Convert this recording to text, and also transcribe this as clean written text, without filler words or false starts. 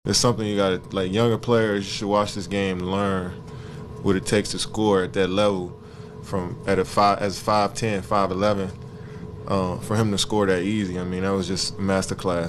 it's something you got to, like, younger players, you should watch this game to learn what it takes to score at that level from at a 5'10", 5'11", for him to score that easy. I mean, that was just masterclass.